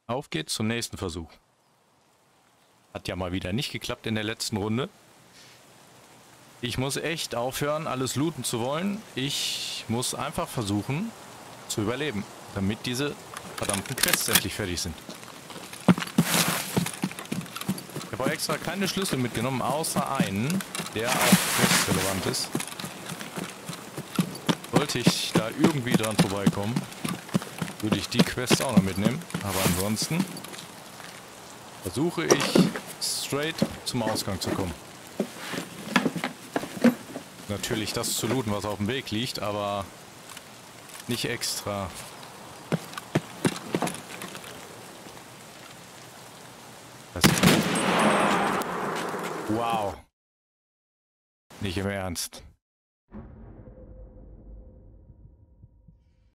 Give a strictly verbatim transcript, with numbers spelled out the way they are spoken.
Auf geht's zum nächsten Versuch. Hat ja mal wieder nicht geklappt in der letzten Runde. Ich muss echt aufhören, alles looten zu wollen. Ich muss einfach versuchen zu überleben, damit diese verdammten Quests endlich fertig sind. Ich habe auch extra keine Schlüssel mitgenommen, außer einen, der auch questrelevant ist. Sollte ich da irgendwie dran vorbeikommen, würde ich die Quest auch noch mitnehmen. Aber ansonsten versuche ich straight zum Ausgang zu kommen. Natürlich das zu looten, was auf dem Weg liegt, aber nicht extra. Das wow. Nicht im Ernst.